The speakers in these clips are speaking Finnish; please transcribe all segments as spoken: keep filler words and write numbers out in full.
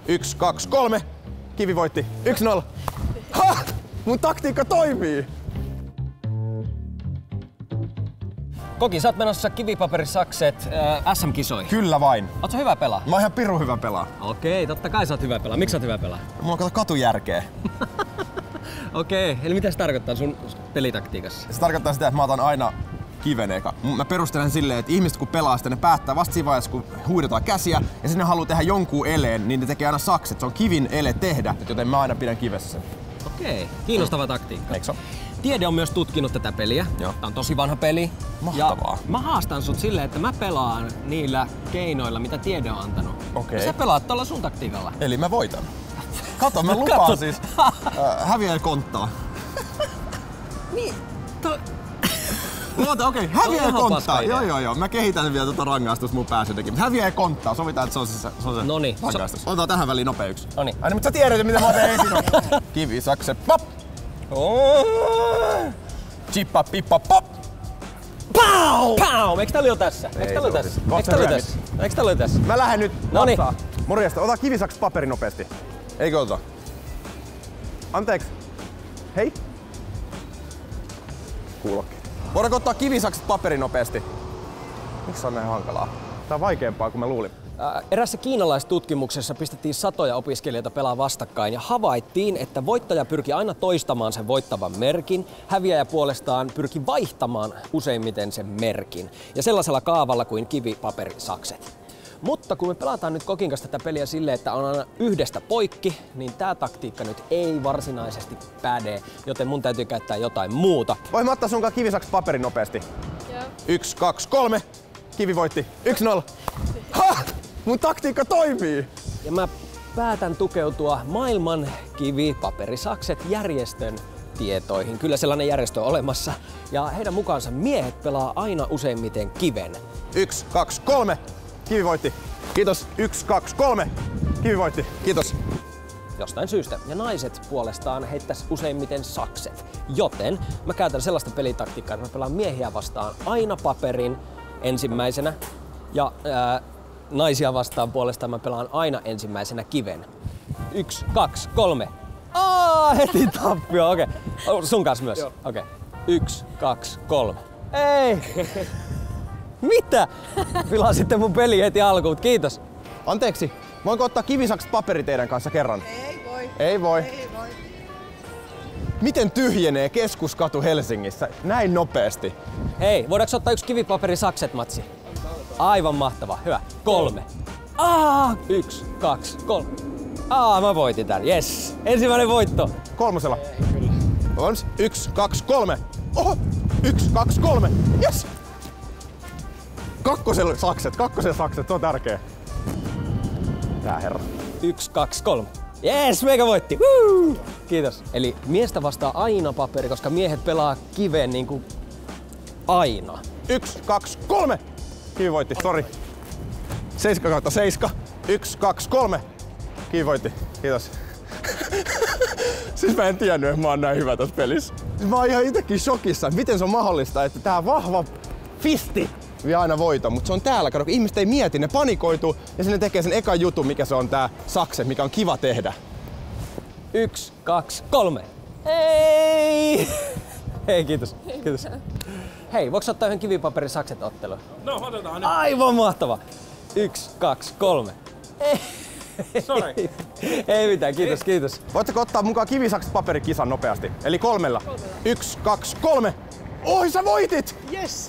Yksi, kaksi, kolme. Kivi voitti. Yksi, nolla. Ha! Mun taktiikka toimii! Koki, sä oot menossa kivipaperisakset äh, S M-kisoihin. Kyllä vain. Oot sä hyvä pelaa? Mä oon ihan pirun hyvä pelaa. Okei, totta kai sä oot hyvä pelaa. Miksi sä oot hyvä pelaa? Mulla on kato katujärkeä. Okei, eli mitä se tarkoittaa sun pelitaktiikassa? Se tarkoittaa sitä, että mä otan aina kiven eka. Mä perustelen silleen, että ihmiset kun pelaa sitä, ne päättää vasta siinä vaiheessa, kun huidetaan käsiä ja sinne haluaa tehdä jonkun eleen, niin ne tekee aina sakset. Se on kivin ele tehdä, joten mä aina pidän kivessä sen. Okei, kiinnostava taktiikka. Eikö se? Tiede on myös tutkinut tätä peliä. Joo. Tää on tosi vanha peli. Mahtavaa. Ja mä haastan sut silleen, että mä pelaan niillä keinoilla, mitä tiede on antanut. Okei. Ja sä pelaat tuolla sun taktiikalla. Eli mä voitan. Kato, mä lupaan Kato. siis. Äh, häviää konttaa. Niin, to... Oota, okei. Okay. Häviää ihan konttaa. paska idea. Joo, joo, joo. Mä kehitän vielä tuota rangaistusta mun pääsyydekin. Häviää konttaa. Sovitaan, että se on se, se, on se Noniin. rangaistus. So... Otetaan tähän väliin nopea yksi. Noniin. Aina, mutta sä tiedät, mitä mä teen ensin. Kivi, sakse, pop! Chippa, pippa, pop! Pau! Pau! Eikö tää oli jo tässä? Eikö tää oli se tässä? oli. Eikö tää oli tässä? Eikö tää oli tässä? Mä lähden nyt Noniin. vatsaa. Morjesta, ota kivi, sakse, paperi nopeasti. Eikö ota? Anteeksi. Hei. Kuulokki. Voidaanko ottaa kivi, sakse, paperi nopeasti? Miksi se on näin hankalaa? Tää on vaikeampaa kuin mä luulin. Erässä kiinalaistutkimuksessa pistettiin satoja opiskelijoita pelaa vastakkain ja havaittiin, että voittaja pyrki aina toistamaan sen voittavan merkin, häviäjä puolestaan pyrki vaihtamaan useimmiten sen merkin. Ja sellaisella kaavalla kuin kivi, paperi, sakset. Mutta kun me pelataan nyt Kokin kanssa tätä peliä silleen, että on aina yhdestä poikki, niin tää taktiikka nyt ei varsinaisesti päde, joten mun täytyy käyttää jotain muuta. Voin mä ottaa sunkaan kivi, sakse, paperi nopeasti? Joo. Yksi, kaksi, kolme. Kivi voitti. Yksi, nolla. Ha! Mun taktiikka toimii! Ja mä päätän tukeutua maailman kivi, paperi, sakset järjestön tietoihin. Kyllä sellainen järjestö on olemassa. Ja heidän mukaansa miehet pelaa aina useimmiten kiven. Yksi, kaksi, kolme. Kivi voitti. Kiitos. Yksi, kaksi, kolme. Kivi voitti. Kiitos. Jostain syystä. Ja naiset puolestaan heittäis useimmiten sakset. Joten mä käytän sellaista pelitaktiikkaa, että mä pelaan miehiä vastaan aina paperin ensimmäisenä. Ja ää, naisia vastaan puolestaan mä pelaan aina ensimmäisenä kiven. Yksi, kaksi, kolme. Aa, heti tappio. Okei. Okay. Sun kanssa myös. Okei. Okay. Yksi, kaksi, kolme. Ei! Mitä? Pilasitte mun peli heti alkuun. Kiitos. Anteeksi. Voinko ottaa kivi, sakset, paperi teidän kanssa kerran? Ei voi. Ei voi. Ei voi. Miten tyhjenee keskuskatu Helsingissä näin nopeasti? Hei, voidaanko ottaa yksi kivipaperi sakset matsi? Aivan mahtava. Hyvä. Kolme. Aa, yksi, kaksi, kolme. Aa, mä voitin tän. Yes. Ensimmäinen voitto. Kolmosella. Ons. Yksi, kaksi, kolme. Oho! Yksi, kaksi, kolme. Yes! Kakkosella sakset, kakkosella sakset, se on tärkeä. Tää herra. Yksi, kaksi, kolme. Yes, meikä voitti. Woo! Kiitos. Eli miestä vastaa aina paperi, koska miehet pelaa kiveen niinku aina. Yksi, kaksi, kolme. Kivi voitti, sori. Seiska kautta seiska. Yksi, kaksi, kolme. Kivi voitti, kiitos. Siis mä en tiennyt, että mä oon näin hyvä tässä pelissä. Siis mä oon ihan itekin shokissa, että miten se on mahdollista, että tää vahva fisti vie aina voiton, mutta se on täällä. Kato, kun ihmiset ei mieti, ne panikoituu ja sinne tekee sen ekan jutun, mikä se on tää sakse, mikä on kiva tehdä. Yksi, kaksi, kolme. Ei! Hei, kiitos. Kiitos. Hei, voiko ottaa yhden kivipaperin sakset ottelun? No, otetaan nyt. Aivan mahtava. Yksi, kaksi, kolme. Ei. Sorry. Ei mitään, kiitos, kiitos. Voitteko ottaa mukaan kivi, sakset, paperi kisan nopeasti? Eli kolmella. Yksi, kaksi, kolme. Oi, sä voitit! Yes.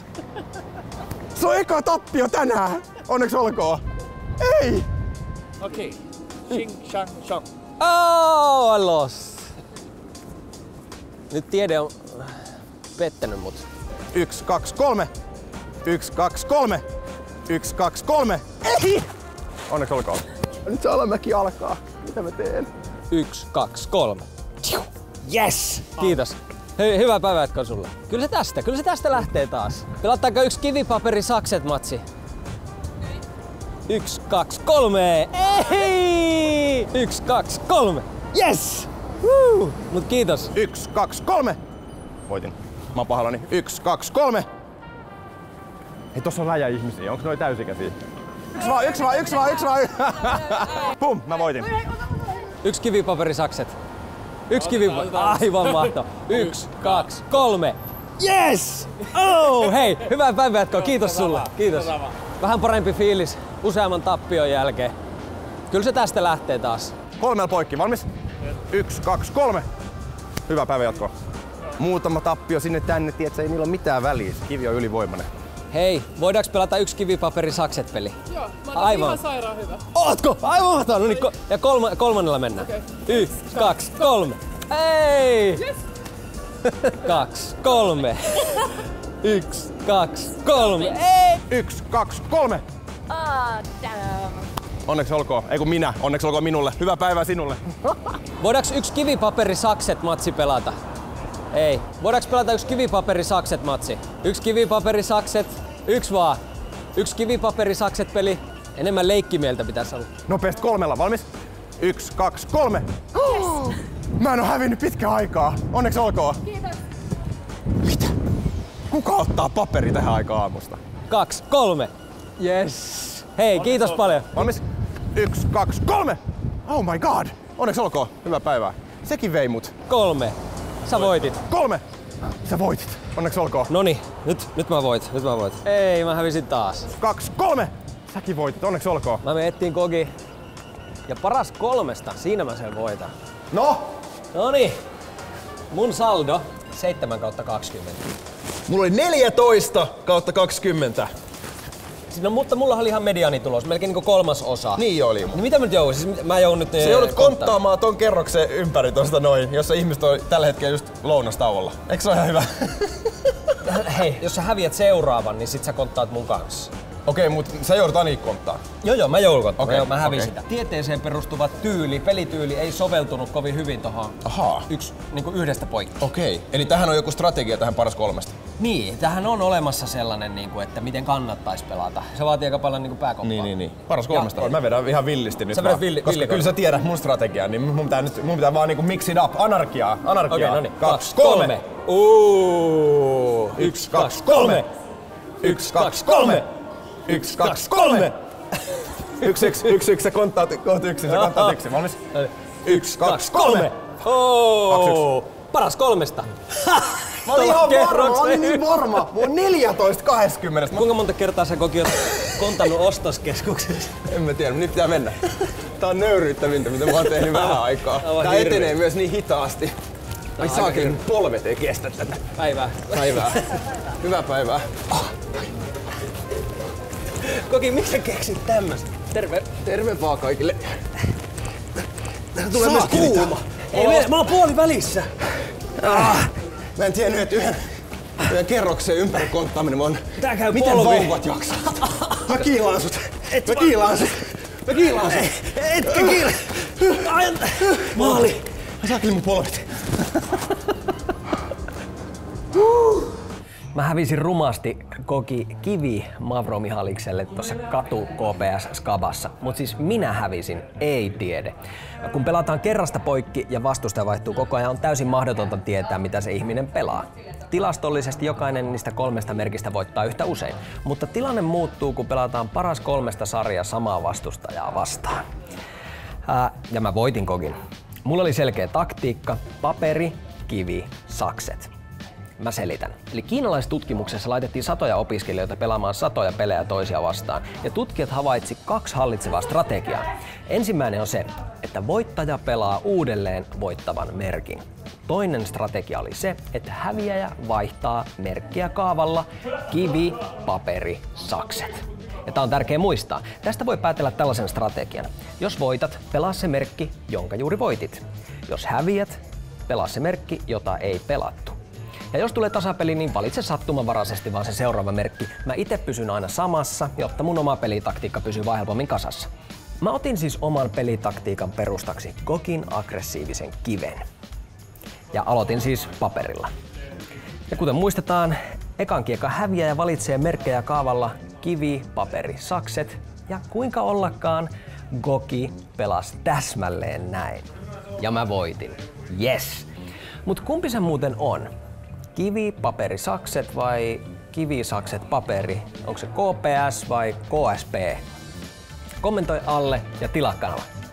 Se on eka tappio tänään! Onneksi olkoon! Ei! Okei. Shing, shang, shang. Oh, I lost. Nyt tiede on pettänyt mut. Yksi, kaksi, kolme. Yksi, kaksi, kolme. Yksi, kaksi, kolme. Ei! Onneksi olkoon. Nyt se alamäki alkaa. Mitä mä teen? Yksi, kaksi, kolme. Yes! Kiitos. Hy- hyvää päivää sulle. Kyllä se tästä, kyllä se tästä lähtee taas. Pelataanko yksi kivipaperi sakset matsi? Yksi, kaksi, kolme. Ei! Yksi, kaksi, kolme. Yes! Woo! Mut kiitos. Yksi, kaksi, kolme. Voitin. Mä oon pahallani. Yksi, kaksi, kolme. Hei, tossa on läjä ihmisiä. Onks noi täysikäisiä? Yksi vaan, yksi vaan, yksi vaan, yksi vaan. Pum, mä voitin. Yksi kivi, paperi, sakset. Yksi kivi, aivan mahtava. Yksi, kaksi, kolme. Yes! Oh, hei, hyvää päivänjatkoa. Kiitos sulle. Kiitos. Vähän parempi fiilis useamman tappion jälkeen. Kyllä se tästä lähtee taas. Kolmella poikki, valmis? Yksi, kaksi, kolme. Hyvää päivänjatkoa. Muutama tappio sinne tänne, tiedätkö, ei niillä ole mitään väliä. Kivi on ylivoimainen. Hei, voidaanko pelata yksi kivi, paperi, sakset peli? Joo, mä oon ihan sairaan hyvä. Ootko? Aivan mahtavaa. No niin, ko- ja kolma, kolmannella mennään. Okay. Yksi, kaksi, kolme. Ei! Yes. Kaksi, kolme. Yksi, kaksi, kolme. Ei! Yksi, kaksi, kolme. Ah, damn. Onneksi olkoon. Ei kun minä. Onneksi olkoon minulle. Hyvää päivää sinulle. Voidaanko yksi kivi, paperi, sakset matsi pelata? Ei. Voidaanko pelata yksi kivi, paperi, sakset matsi? Yksi kivi, paperi, sakset. Yksi vaan. Yksi kivi, paperi, sakset peli. Enemmän leikkimieltä pitäisi olla. Nopeasti kolmella. Valmis? Yksi, kaksi, kolme. Yes. Mä en oo hävinnyt pitkään aikaa. Onneksi olkoon. Kiitos. Mitä? Kuka ottaa paperi tähän aikaan aamusta? Kaksi, kolme. Yes. Hei, kiitos paljon. Valmis? Yksi, kaksi, kolme. Oh my god. Onneksi olkoon. Hyvää päivää. Sekin vei mut. Kolme. Sä voitit. Kolme. Sä voitit. Onneksi olkoon. Noni, nyt, nyt mä voit. Nyt mä voit. Ei, mä hävisin taas. Kaksi, kolme. Säkin voitit. Onneksi olkoon. Mä menen ettiin kogi. Ja paras kolmesta, siinä mä sen voitan. No? Noni. Mun saldo seitsemän kautta kaksikymmentä. Mulla oli neljätoista kautta kaksikymmentä. No, mutta mulla oli ihan mediaanitulos, melkein niin kolmas osa. Niin oli. Niin mitä mä nyt joudun? Siis mä joudun nyt... Sä joudut konttaamaan ton kerroksen ympäri tosta noin, jossa ihmiset on tällä hetkellä just lounastauolla. Eikö se ole ihan hyvä? Hei, jos sä häviät seuraavan, niin sit sä konttaat mun kanssa. Okei, mut sä joudut ainakin konttaa. Joo joo, mä joudun konttaa. Okei, Mä, mä hävisin okei. sitä. Tieteeseen perustuva tyyli, pelityyli ei soveltunut kovin hyvin tohon Ahaa. yksi niin yhdestä poikki. Okei, eli tähän on joku strategia tähän paras kolmesta. Niin, tähän on olemassa sellainen, niin kuin, että miten kannattaisi pelata. Se vaatii aika paljon niin pääkoppaa. Niin, niin, niin. Paras kolmesta. Ja, mä vedän ihan villisti nyt sä vedät vaan, villi, koska villi kyllä sä tiedät mun strategiaa, niin mun pitää, nyt, mun pitää vaan niinku mix it up. Anarkiaa, anarkiaa. Okei, no niin. Kaksi, kolme. Uuu. Yksi, kaksi, kolme. Yksi, kaksi, kolme. Yksi, kaksi, kolme. Yksi, yksi, yksi, yksi, sä konttaat, kohta yksi, sä konttaat yksi. Valmis? Yksi, kaksi, kolme. Oh. Paras kolmesta. Mä olin ihan varma, mä olin niin varma. Mulla on neljätoista kaksikymmentä. Kuinka monta kertaa sä koki oot kontannut ostoskeskuksessa? En mä tiedä, nyt pitää mennä. Tää on nöyryyttävintä, mitä mä oon tehnyt vähän aikaa. Tää etenee myös niin hitaasti. Ai saakeli, mun polvet ei kestä tätä. Päivää. Päivää. Hyvää päivää. Koki, miksi sä keksit tämmöstä? Terve. Terve vaan kaikille. Tulee myös kuuma. Ei mene, mä oon puoli välissä. Ah. Mä en tiennyt, että yhden, yhden kerroksen ympäri konttaaminen on... Tää käy miten polvi. vauvat jaksaa? Mä kiilaan sut. Mä kiilaan sut. Mä kiilaan sut. Etkä kiila. Maali. Mä saakeli mun polvet. Mä hävisin rumasti koki kivi Mavro Mihalikselle tuossa katu K P S-skabassa, mutta siis minä hävisin, ei tiede. Kun pelataan kerrasta poikki ja vastustaja vaihtuu koko ajan, on täysin mahdotonta tietää, mitä se ihminen pelaa. Tilastollisesti jokainen niistä kolmesta merkistä voittaa yhtä usein, mutta tilanne muuttuu, kun pelataan paras kolmesta sarjaa samaa vastustajaa vastaan. Ää, ja mä voitin kokin. Mulla oli selkeä taktiikka, paperi, kivi, sakset. Mä selitän. Eli kiinalaistutkimuksessa laitettiin satoja opiskelijoita pelaamaan satoja pelejä toisia vastaan, ja tutkijat havaitsi kaksi hallitsevaa strategiaa. Ensimmäinen on se, että voittaja pelaa uudelleen voittavan merkin. Toinen strategia oli se, että häviäjä vaihtaa merkkiä kaavalla kivi, paperi, sakset. Ja tää on tärkeä muistaa. Tästä voi päätellä tällaisen strategian. Jos voitat, pelaa se merkki, jonka juuri voitit. Jos häviät, pelaa se merkki, jota ei pelattu. Ja jos tulee tasapeli, niin valitse sattumanvaraisesti vaan se seuraava merkki. Mä itse pysyn aina samassa, jotta mun oma pelitaktiikka pysyy vaan helpommin kasassa. Mä otin siis oman pelitaktiikan perustaksi kokin aggressiivisen kiven. Ja aloitin siis paperilla. Ja kuten muistetaan, ekan kiekan häviäjä valitsee merkkejä kaavalla kivi, paperi, sakset. Ja kuinka ollakaan, Goki pelasi täsmälleen näin. Ja mä voitin. Yes! Mut kumpi se muuten on? Kivi, paperi, sakset vai kivi, sakset, paperi? Onko se K P S vai K S P? Kommentoi alle ja tilaa kanava.